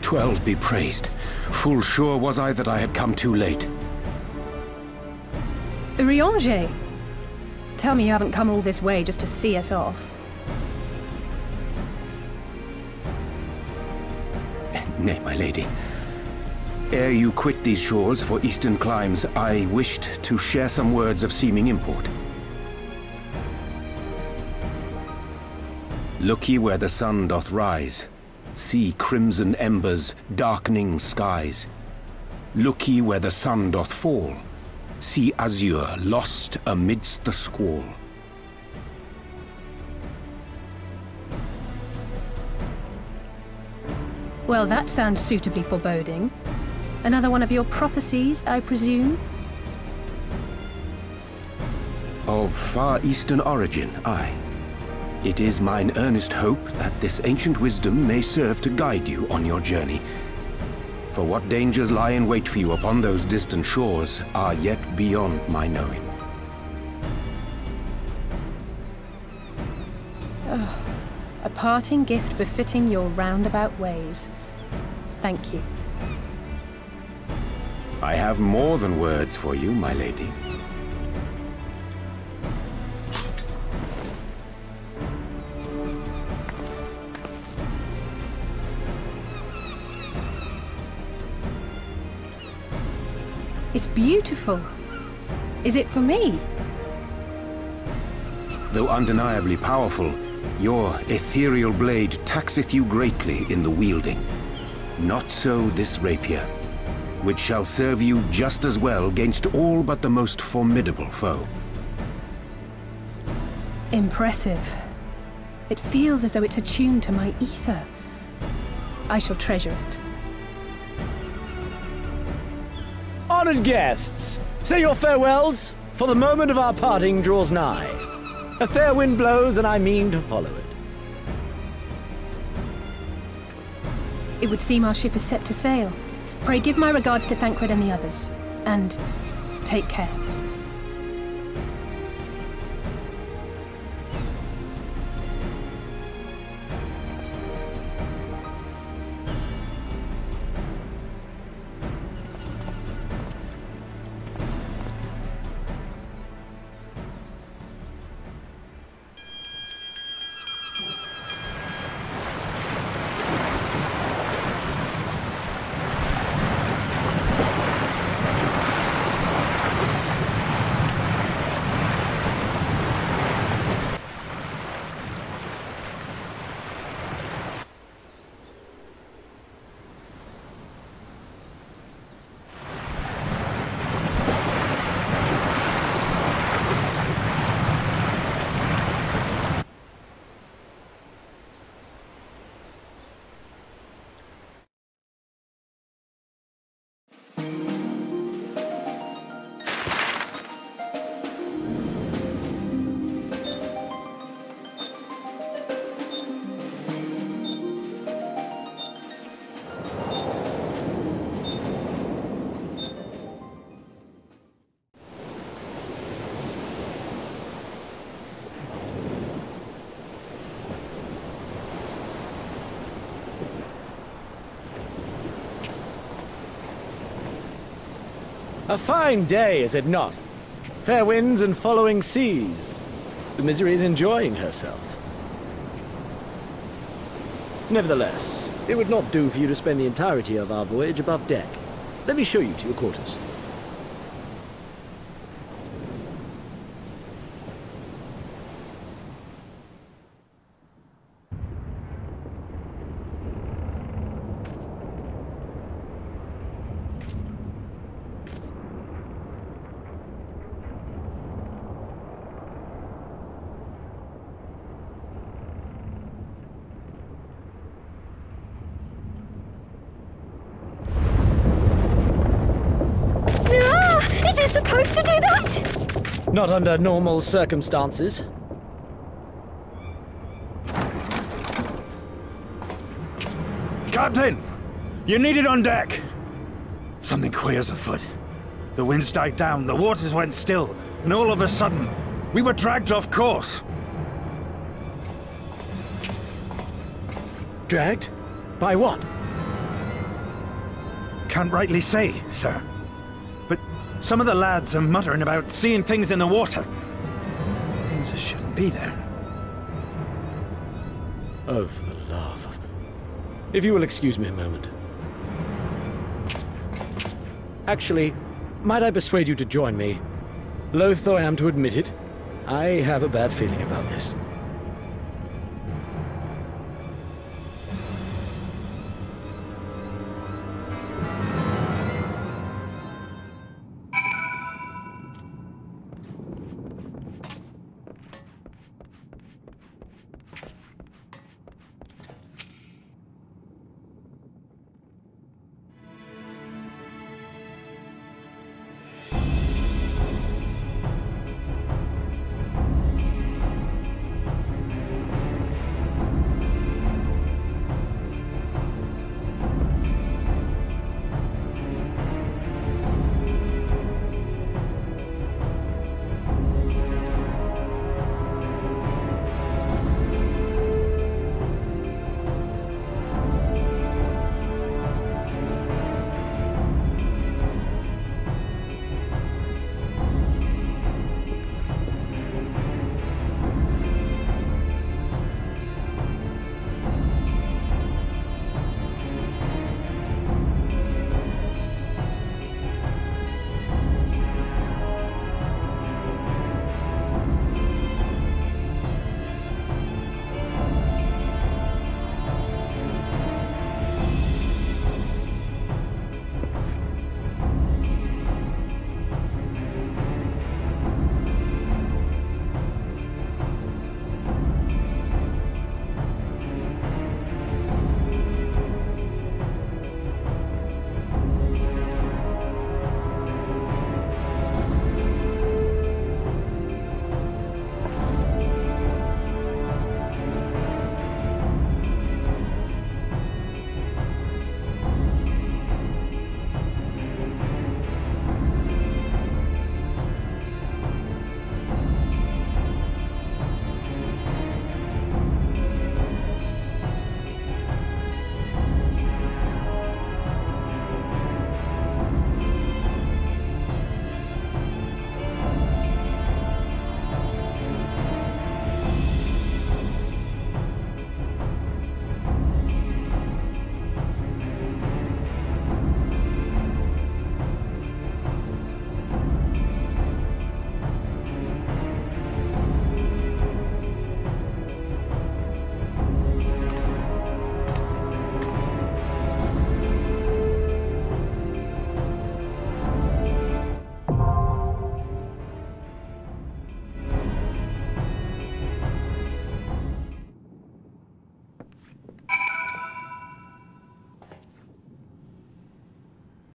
12 be praised. Full sure was I that I had come too late. Urianger! Tell me you haven't come all this way just to see us off. Nay, my lady. Ere you quit these shores for eastern climes, I wished to share some words of seeming import. Look ye where the sun doth rise. See crimson embers, darkening skies. Look ye where the sun doth fall. See azure lost amidst the squall. Well, that sounds suitably foreboding. Another one of your prophecies, I presume? Of far eastern origin, aye. It is mine earnest hope that this ancient wisdom may serve to guide you on your journey. For what dangers lie in wait for you upon those distant shores are yet beyond my knowing. Oh, a parting gift befitting your roundabout ways. Thank you. I have more than words for you, my lady. It's beautiful. Is it for me? Though undeniably powerful, your ethereal blade taxeth you greatly in the wielding. Not so this rapier, which shall serve you just as well against all but the most formidable foe. Impressive. It feels as though it's attuned to my ether. I shall treasure it. Honored guests, say your farewells, for the moment of our parting draws nigh. A fair wind blows, and I mean to follow it. It would seem our ship is set to sail. Pray give my regards to Thancred and the others. And take care. A fine day, is it not? Fair winds and following seas. The Misery is enjoying herself. Nevertheless, it would not do for you to spend the entirety of our voyage above deck. Let me show you to your quarters. Supposed to do that? Not under normal circumstances. Captain! You're needed on deck! Something queer's afoot. The winds died down, the waters went still, and all of a sudden, we were dragged off course. Dragged? By what? can't rightly say, sir. But some of the lads are muttering about seeing things in the water. Things that shouldn't be there. Oh, for the love of... If you will excuse me a moment. Actually, might I persuade you to join me? Loath though I am to admit it, I have a bad feeling about this.